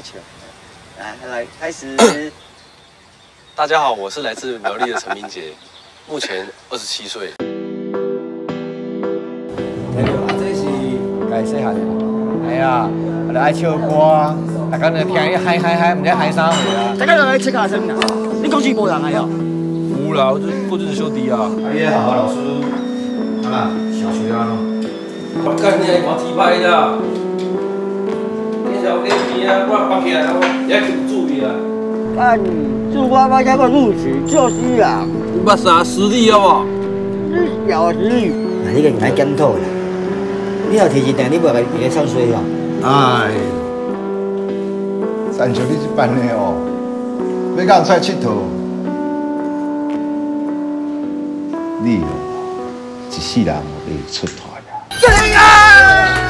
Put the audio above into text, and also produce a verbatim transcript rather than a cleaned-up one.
球。来来，开始。 大家好，我是来自苗栗的陈明杰，目前二十七岁。 对啊，这是该细汉的。哎呀，我就爱唱歌，大家就听伊嗨嗨嗨，唔知嗨啥货啊。 大家都来切卡声啦，你公司无人来哦？ 有啦，我就是过日子兄弟啊。 你的好老师，啊，小学啊咯。 我干你还踢拍的。你小给你啊，我绑起来，我也挺注意啊。 干，这我我这个录取就是啊。 你捌啥实力好不好？ 你小实力。 那你个应该检讨啦。你若提一定，你无甲伊个唱衰哦。 哎，亲像你这般的哦，要讲出来佚佗，你哦，一世人袂出头呀。